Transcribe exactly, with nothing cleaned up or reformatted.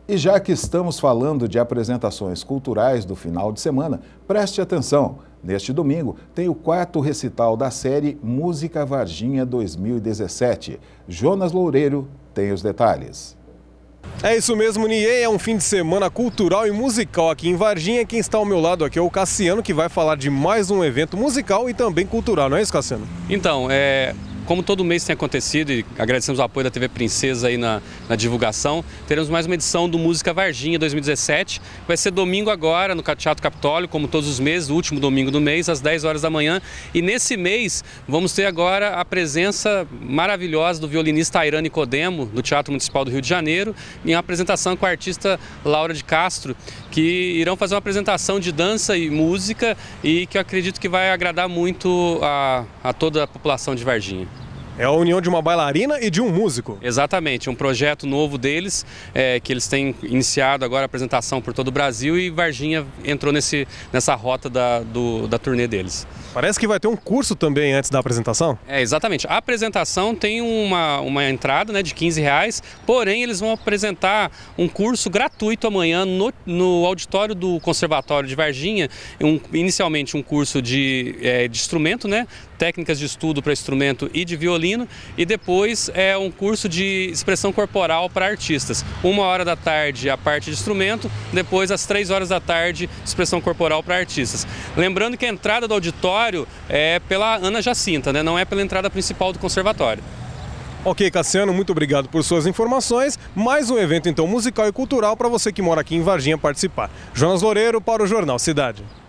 E já que estamos falando de apresentações culturais do final de semana, preste atenção. Neste domingo tem o quarto recital da série Música Varginha dois mil e dezessete. Jonas Loureiro tem os detalhes. É isso mesmo, Niê, é um fim de semana cultural e musical aqui em Varginha. Quem está ao meu lado aqui é o Cassiano, que vai falar de mais um evento musical e também cultural, não é isso, Cassiano? Então, é... como todo mês tem acontecido, e agradecemos o apoio da T V Princesa aí na, na divulgação, teremos mais uma edição do Música Varginha dois mil e dezessete. Vai ser domingo agora no Teatro Capitólio, como todos os meses, o último domingo do mês, às dez horas da manhã. E nesse mês vamos ter agora a presença maravilhosa do violinista Ayran Nicodemo, do Teatro Municipal do Rio de Janeiro, em uma apresentação com a artista Laura de Castro, que irão fazer uma apresentação de dança e música e que eu acredito que vai agradar muito a, a toda a população de Varginha. É a união de uma bailarina e de um músico. Exatamente, um projeto novo deles, é, que eles têm iniciado agora a apresentação por todo o Brasil, e Varginha entrou nesse, nessa rota da, do, da turnê deles. Parece que vai ter um curso também antes da apresentação? É, exatamente. A apresentação tem uma, uma entrada, né, de quinze reais, porém eles vão apresentar um curso gratuito amanhã no, no auditório do Conservatório de Varginha, um, inicialmente um curso de, é, de instrumento, né, técnicas de estudo para instrumento e de violino, e depois é um curso de expressão corporal para artistas. Uma hora da tarde a parte de instrumento, depois às três horas da tarde expressão corporal para artistas. Lembrando que a entrada do auditório é pela Ana Jacinta, né? Não é pela entrada principal do conservatório. Ok, Cassiano, muito obrigado por suas informações. Mais um evento então musical e cultural para você que mora aqui em Varginha participar. Jonas Loureiro para o Jornal Cidade.